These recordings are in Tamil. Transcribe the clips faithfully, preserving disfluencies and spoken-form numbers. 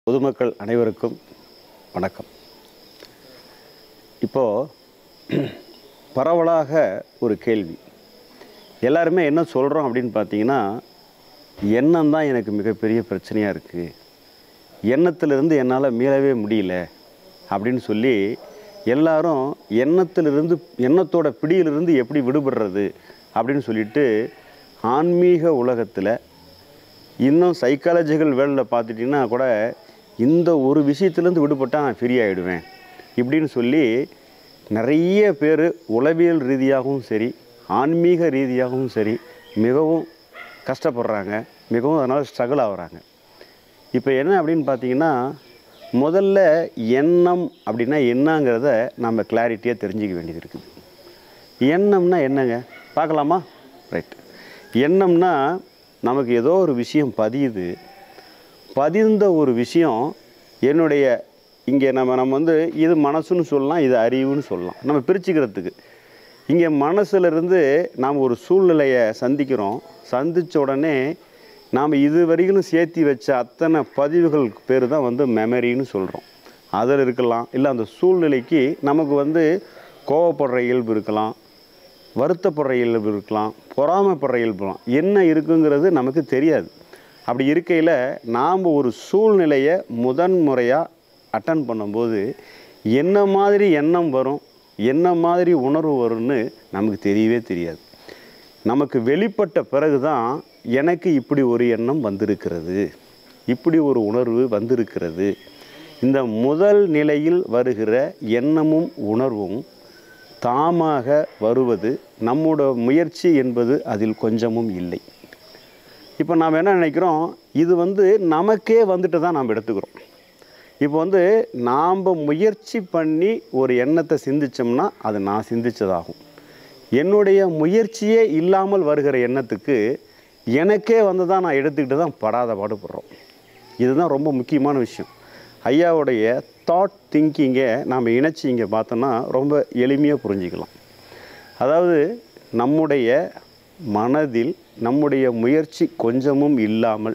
பொதுமக்கள் அனைவருக்கும் வணக்கம். இப்போது பரவலாக ஒரு கேள்வி, எல்லாருமே என்ன சொல்கிறோம் அப்படின்னு பார்த்தீங்கன்னா, எண்ணம் தான் எனக்கு மிகப்பெரிய பிரச்சனையாக இருக்குது, எண்ணத்திலிருந்து என்னால் மீளவே முடியல அப்படின்னு சொல்லி எல்லாரும் எண்ணத்திலிருந்து எண்ணத்தோட பிடியிலிருந்து எப்படி விடுபடுறது அப்படின்னு சொல்லிட்டு ஆன்மீக உலகத்தில் இன்னும் சைக்காலஜிக்கல் வேர்ல்டில் பார்த்துட்டிங்கன்னா கூட இந்த ஒரு விஷயத்துலேருந்து விடுபட்டால் நான் ஃப்ரீ ஆகிடுவேன் இப்படின்னு சொல்லி நிறைய பேர் உளவியல் ரீதியாகவும் சரி ஆன்மீக ரீதியாகவும் சரி மிகவும் கஷ்டப்படுறாங்க, மிகவும் அதனால் ஸ்ட்ரகிள் ஆகுறாங்க. இப்போ என்ன அப்படின்னு பார்த்தீங்கன்னா, முதல்ல எண்ணம் அப்படின்னா என்னங்கிறத நம்ம கிளாரிட்டியாக தெரிஞ்சிக்க வேண்டியது இருக்குது. எண்ணம்னா என்னங்க பார்க்கலாமா? ரைட். எண்ணம்னா நமக்கு ஏதோ ஒரு விஷயம் பதியுது, பதிந்த ஒரு விஷயம் என்னுடைய இங்கே நம்ம நம்ம வந்து இது மனசுன்னு சொல்லலாம், இது அறிவுன்னு சொல்லலாம், நம்ம பிரிச்சுக்கிறதுக்கு. இங்கே மனசுலேருந்து நாம் ஒரு சூழ்நிலையை சந்திக்கிறோம், சந்தித்த உடனே நாம் இது வரைக்கும் சேர்த்தி வச்ச அத்தனை பதிவுகள் பேர் தான் வந்து மெமரின்னு சொல்கிறோம். அதில் இருக்கலாம், இல்லை அந்த சூழ்நிலைக்கு நமக்கு வந்து கோவப்படுற இயல்பு இருக்கலாம், வருத்தப்படுற இயல்பு இருக்கலாம், பொறாமைப்படுற இயல்பு இருக்கலாம், என்ன இருக்குங்கிறது நமக்கு தெரியாது. அப்படி இருக்கையில் நாம் ஒரு சூழ்நிலையை முதன் முறையாக அட்டன் பண்ணும்போது என்ன மாதிரி எண்ணம் வரும், என்ன மாதிரி உணர்வு வரும்னு நமக்கு தெரியவே தெரியாது. நமக்கு வெளிப்பட்ட பிறகு தான் எனக்கு இப்படி ஒரு எண்ணம் வந்திருக்கிறது, இப்படி ஒரு உணர்வு வந்திருக்கிறது. இந்த முதல் நிலையில் வருகிற எண்ணமும் உணர்வும் தாமாக வருவது, நம்மோட முயற்சி என்பது அதில் கொஞ்சமும் இல்லை. இப்போ நாம் என்ன நினைக்கிறோம், இது வந்து நமக்கே வந்துட்டு தான் நாம் எடுத்துக்கிறோம். இப்போ வந்து நாம் முயற்சி பண்ணி ஒரு எண்ணத்தை சிந்தித்தோம்னா அது நான் சிந்தித்ததாகும். என்னுடைய முயற்சியே இல்லாமல் வருகிற எண்ணத்துக்கு எனக்கே வந்து தான் நான் எடுத்துக்கிட்டு தான் படாத பாடுபடுறோம். இதுதான் ரொம்ப முக்கியமான விஷயம். ஐயாவுடைய தாட் திங்கிங்கை நாம் இணைச்சி இங்கே பார்த்தோன்னா ரொம்ப எளிமையாக புரிஞ்சிக்கலாம். அதாவது நம்முடைய மனதில் நம்முடைய முயற்சி கொஞ்சமும் இல்லாமல்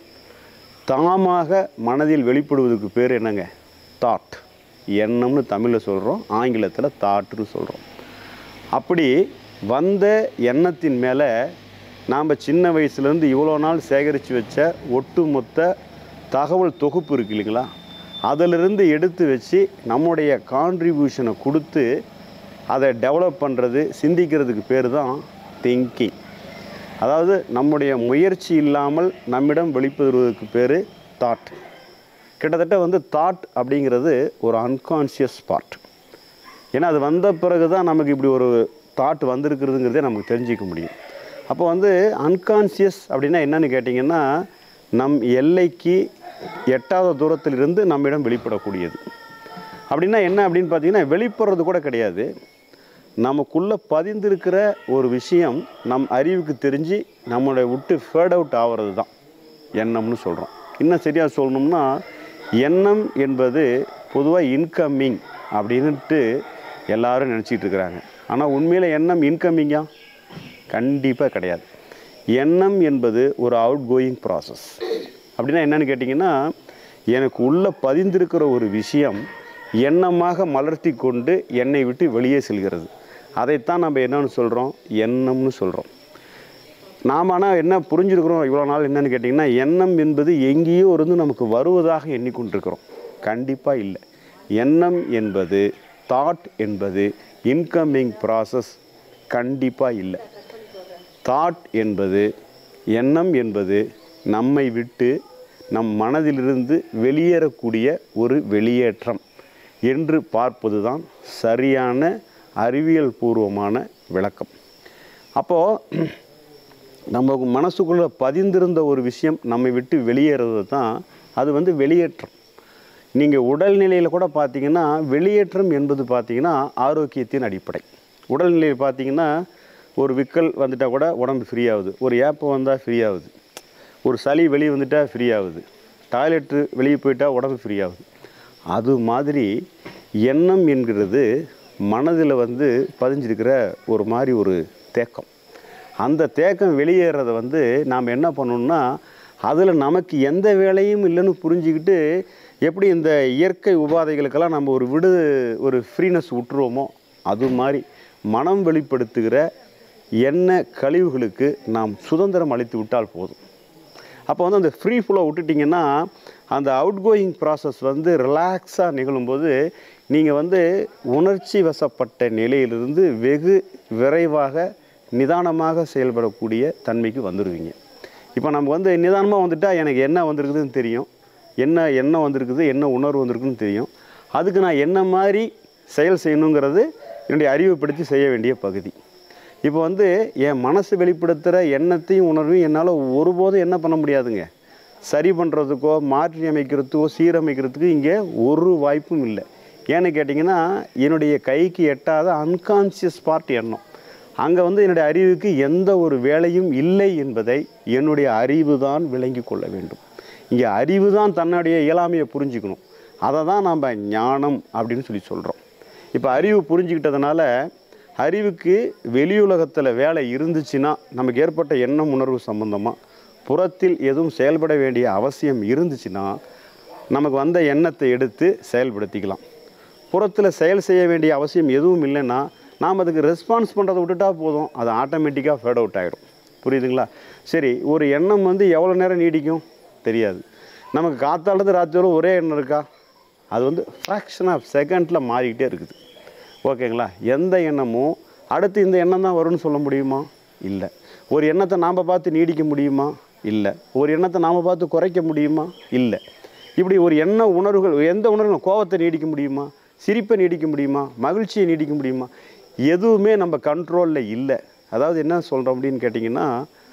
தாமாக மனதில் வெளிப்படுவதுக்கு பேர் என்னங்க? தாட். எண்ணம்னு தமிழில் சொல்கிறோம், ஆங்கிலத்தில் தாட்டுன்னு சொல்கிறோம். அப்படி வந்த எண்ணத்தின் மேலே நாம் சின்ன வயசுலேருந்து இவ்வளோ நாள் சேகரித்து வச்ச ஒட்டுமொத்த தகவல் தொகுப்பு இருக்குது இல்லைங்களா, அதிலிருந்து எடுத்து வச்சு நம்முடைய கான்ட்ரிபியூஷனை கொடுத்து அதை டெவலப் பண்ணுறது, சிந்திக்கிறதுக்கு பேர் தான் திங்கிங். அதாவது நம்முடைய முயற்சி இல்லாமல் நம்மிடம் வெளிப்படுவதற்கு பேர் தாட். கிட்டத்தட்ட வந்து தாட் அப்படிங்கிறது ஒரு அன்கான்ஷியஸ் பார்ட். ஏன்னா அது வந்த பிறகு தான் நமக்கு இப்படி ஒரு தாட் வந்திருக்கிறதுங்கிறதே நமக்கு தெரிஞ்சிக்க முடியும். அப்போ வந்து அன்கான்ஷியஸ் அப்படின்னா என்னன்னு கேட்டிங்கன்னா, நம் எல்லைக்கு எட்டாவது தூரத்திலிருந்து நம்மிடம் வெளிப்படக்கூடியது. அப்படின்னா என்ன அப்படின்னு பார்த்தீங்கன்னா, வெளிப்படுறது கூட கிடையாது, நமக்குள்ளே பதிந்திருக்கிற ஒரு விஷயம் நம் அறிவுக்கு தெரிஞ்சு நம்மளை விட்டு ஃபேட் அவுட் ஆகிறது தான் எண்ணம்னு சொல்கிறோம். இன்னும் சரியாக சொல்லணும்னா, எண்ணம் என்பது பொதுவாக இன்கம்மிங் அப்படின்ட்டு எல்லாரும் நினச்சிட்டு இருக்கிறாங்க. ஆனால் உண்மையில் எண்ணம் இன்கம்மிங்கா? கண்டிப்பாக கிடையாது. எண்ணம் என்பது ஒரு அவுட் கோயிங் ப்ராசஸ். அப்படின்னா என்னென்னு கேட்டிங்கன்னா, எனக்கு உள்ளே பதிந்திருக்கிற ஒரு விஷயம் எண்ணமாக மலர்த்தி கொண்டு என்னை விட்டு வெளியே செல்கிறது. அதைத்தான் நம்ம என்னன்னு சொல்கிறோம்? எண்ணம்னு சொல்கிறோம். நாம் ஆனால் என்ன புரிஞ்சுருக்கிறோம் இவ்வளோ நாள் என்னென்னு கேட்டிங்கன்னா, எண்ணம் என்பது எங்கேயோ இருந்து நமக்கு வருவதாக எண்ணிக்கொண்டிருக்கிறோம். கண்டிப்பாக இல்லை. எண்ணம் என்பது, தாட் என்பது இன்கமிங் ப்ராசஸ் கண்டிப்பாக இல்லை. தாட் என்பது, எண்ணம் என்பது நம்மை விட்டு நம் மனதிலிருந்து வெளியேறக்கூடிய ஒரு வெளியேற்றம் என்று பார்ப்பது தான் சரியான அறிவியல் பூர்வமான விளக்கம். அப்போது நம்ம மனசுக்குள்ளே பதிந்திருந்த ஒரு விஷயம் நம்மை விட்டு வெளியேறது தான் அது வந்து வெளியேற்றம். நீங்கள் உடல்நிலையில் கூட பார்த்தீங்கன்னா, வெளியேற்றம் என்பது பார்த்திங்கன்னா ஆரோக்கியத்தின் அடிப்படை. உடல்நிலையில் பார்த்திங்கன்னா, ஒரு விக்கல் வந்துட்டால் கூட உடம்பு ஃப்ரீ ஆகுது, ஒரு ஏப்பம் வந்தால் ஃப்ரீ ஆகுது, ஒரு சளி வெளியே வந்துட்டால் ஃப்ரீ ஆகுது, டாய்லெட்டு வெளியே போயிட்டால் உடம்பு ஃப்ரீ ஆகுது. அது மாதிரி எண்ணம் என்கிறது மனதில் வந்து பதிஞ்சிருக்கிற ஒரு மாதிரி ஒரு தேக்கம். அந்த தேக்கம் வெளியேறதை வந்து நாம் என்ன பண்ணணும்னா, அதில் நமக்கு எந்த வேலையும் இல்லைன்னு புரிஞ்சுக்கிட்டு எப்படி இந்த இயற்கை உபாதைகளுக்கெல்லாம் நம்ம ஒரு விடு ஒரு ஃப்ரீனஸ் விட்டுருவோமோ அது மாதிரி மனம் வெளிப்படுத்துகிற எண்ண கழிவுகளுக்கு நாம் சுதந்திரம் அளித்து விட்டால் போதும். அப்போ வந்து அந்த ஃப்ரீ ஃப்ளோ விட்டுட்டிங்கன்னா அந்த அவுட் கோயிங் ப்ராசஸ் வந்து ரிலாக்ஸாக நிகழும்போது நீங்கள் வந்து உணர்ச்சி வசப்பட்ட நிலையிலிருந்து வெகு விரைவாக நிதானமாக செயல்படக்கூடிய தன்மைக்கு வந்துடுவீங்க. இப்போ நம்ம வந்து நிதானமாக வந்துட்டால் எனக்கு என்ன வந்திருக்குதுன்னு தெரியும், என்ன என்ன வந்திருக்குது, என்ன உணர்வு வந்திருக்குன்னு தெரியும். அதுக்கு நான் என்ன மாதிரி செயல் செய்யணுங்கிறது என்னுடைய அறிவுப்படுத்தி செய்ய வேண்டிய பகுதி. இப்போ வந்து என் மனசு வெளிப்படுத்துகிற எண்ணத்தையும் உணர்வையும் என்னால் ஒருபோதும் என்ன பண்ண முடியாதுங்க, சரி பண்ணுறதுக்கோ மாற்றி அமைக்கிறதுக்கோ சீரமைக்கிறதுக்கு இங்கே ஒரு வாய்ப்பும் இல்லை. ஏன்னு கேட்டிங்கன்னா என்னுடைய கைக்கு எட்டாத அன்கான்சியஸ் பார்ட் எண்ணம். அங்கே வந்து என்னுடைய அறிவுக்கு எந்த ஒரு வேலையும் இல்லை என்பதை என்னுடைய அறிவு தான் விளங்கி கொள்ள வேண்டும். இங்கே அறிவு தான் தன்னுடைய இயலாமையை புரிஞ்சுக்கணும். அதை தான் நாம் ஞானம் அப்படின்னு சொல்லி சொல்கிறோம். இப்போ அறிவு புரிஞ்சுக்கிட்டதுனால அறிவுக்கு வெளியுலகத்தில் வேலை இருந்துச்சுன்னா நமக்கு ஏற்பட்ட எண்ணம் உணர்வு சம்பந்தமாக புறத்தில் எதுவும் செயல்பட வேண்டிய அவசியம் இருந்துச்சுன்னா நமக்கு வந்த எண்ணத்தை எடுத்து செயல்படுத்திக்கலாம். புறத்தில் செயல் செய்ய வேண்டிய அவசியம் எதுவும் இல்லைன்னா நாம் அதுக்கு ரெஸ்பான்ஸ் பண்ணுறதை விட்டுட்டா போதும், அது ஆட்டோமேட்டிக்காக ஃபேட் அவுட் ஆகிடும். புரியுதுங்களா? சரி, ஒரு எண்ணம் வந்து எவ்வளோ நேரம் நீடிக்கும் தெரியாது. நமக்கு காத்தாலது ராத்திரி ஒரே எண்ணம் இருக்கா? அது வந்து ஃப்ராக்ஷன் ஆஃப் செகண்டில் மாறிக்கிட்டே இருக்குது. ஓகேங்களா? எந்த எண்ணமும் அடுத்து இந்த எண்ணம் தான் வரும்னு சொல்ல முடியுமா? இல்லை. ஒரு எண்ணத்தை நாம் பார்த்து நீடிக்க முடியுமா? இல்லை. ஒரு எண்ணத்தை நாம் பார்த்து குறைக்க முடியுமா? இல்லை. இப்படி ஒரு எண்ண உணர்வுகள், எந்த உணர்வு, கோபத்தை நீடிக்க முடியுமா? சிரிப்பை நீடிக்க முடியுமா? மகிழ்ச்சியை நீடிக்க முடியுமா? எதுவுமே நம்ம கண்ட்ரோலில் இல்லை. அதாவது என்ன சொல்கிறோம் அப்படின்னு கேட்டிங்கன்னா,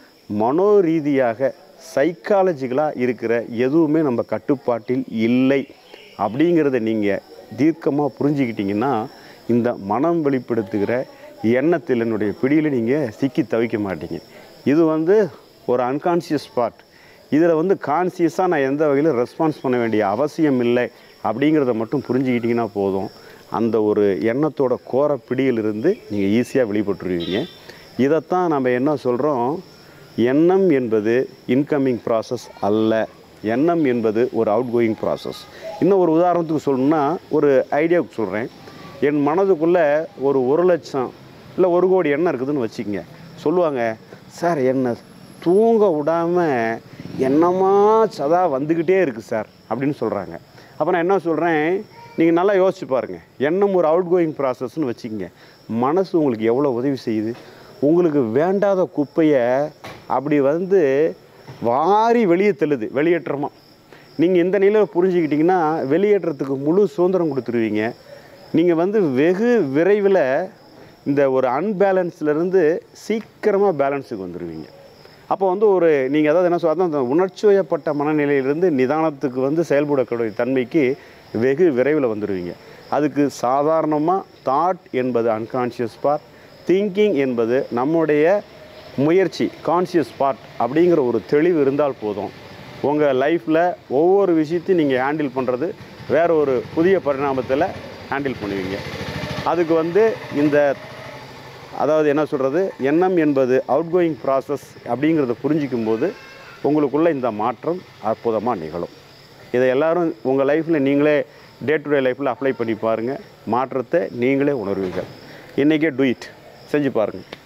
மனோ ரீதியாக சைக்காலஜிக்கலாக இருக்கிற எதுவுமே நம்ம கட்டுப்பாட்டில் இல்லை அப்படிங்கிறத நீங்கள் தீர்க்கமாக புரிஞ்சுக்கிட்டிங்கன்னா இந்த மனம் வெளிப்படுத்துகிற எண்ணத்தில் என்னுடைய பிடியில் நீங்கள் சிக்கி தவிக்க மாட்டீங்க. இது வந்து ஒரு அன்கான்சியஸ் பார்ட். இதில் வந்து கான்சியஸாக நான் எந்த வகையில் ரெஸ்பான்ஸ் பண்ண வேண்டிய அவசியம் இல்லை அப்படிங்கிறத மட்டும் புரிஞ்சுக்கிட்டிங்கன்னா போதும். அந்த ஒரு எண்ணத்தோட கோர பிடியிலிருந்து நீங்கள் ஈஸியாக வெளிப்பட்டுருவீங்க. இதைத்தான் நம்ம என்ன சொல்கிறோம், எண்ணம் என்பது இன்கமிங் ப்ராசஸ் அல்ல, எண்ணம் என்பது ஒரு அவுட் கோயிங் ப்ராசஸ். இன்னும் ஒரு உதாரணத்துக்கு சொல்லணுன்னா ஒரு ஐடியாவுக்கு சொல்கிறேன். என் மனதுக்குள்ளே ஒரு ஒரு லட்சம் இல்லை ஒரு கோடி எண்ணம் இருக்குதுன்னு வச்சுக்கோங்க. சொல்லுவாங்க, சார் என்ன தூங்க விடாமல் என்னமா சதா வந்துக்கிட்டே இருக்குது சார் அப்படின்னு சொல்கிறாங்க. அப்போ நான் என்ன சொல்கிறேன், நீங்கள் நல்லா யோசிச்சு பாருங்கள். எண்ணம் ஒரு அவுட் கோயிங் ப்ராசஸ்ன்னு வச்சுக்கோங்க. மனசு உங்களுக்கு எவ்வளோ உதவி செய்யுது. உங்களுக்கு வேண்டாத குப்பையை அப்படி வந்து வாரி வெளியே தள்ளுது வெளியேற்றமாக. நீங்கள் இந்த நிலையில் புரிஞ்சுக்கிட்டிங்கன்னா வெளியேற்றத்துக்கு முழு சுதந்திரம் கொடுத்துருவீங்க. நீங்கள் வந்து வெகு விரைவில் இந்த ஒரு அன்பேலன்ஸ்லேருந்து சீக்கிரமாக பேலன்ஸுக்கு வந்துடுவீங்க. அப்போ வந்து ஒரு நீங்கள் அதாவது என்ன சொல்ல, அந்த உணர்ச்சி வயப்பட்ட மனநிலையிலிருந்து நிதானத்துக்கு வந்து செயல்படக்கூடிய தன்மைக்கு வெகு விரைவில் வந்துடுவீங்க. அதுக்கு சாதாரணமாக தாட் என்பது அன்கான்ஷியஸ் பார்ட், திங்கிங் என்பது நம்முடைய முயற்சி கான்ஷியஸ் பார்ட் அப்படிங்கிற ஒரு தெளிவு இருந்தால் போதும். உங்கள் லைஃப்பில் ஒவ்வொரு விஷயத்தையும் நீங்கள் ஹேண்டில் பண்ணுறது வேறு ஒரு புதிய பரிணாமத்தில் ஹேண்டில் பண்ணுவீங்க. அதுக்கு வந்து இந்த அதாவது என்ன சொல்கிறது, எண்ணம் என்பது அவுட் கோயிங் ப்ராசஸ் அப்படிங்கிறத புரிஞ்சிக்கும் போது உங்களுக்குள்ளே இந்த மாற்றம் அற்புதமாக நிகழும். இதை எல்லோரும் உங்கள் லைஃப்பில் நீங்களே டே டு டே லைஃப்பில் அப்ளை பண்ணி பாருங்கள். மாற்றத்தை நீங்களே உணர்வீர்கள். இன்றைக்கே டூ இட், செஞ்சு பாருங்கள்.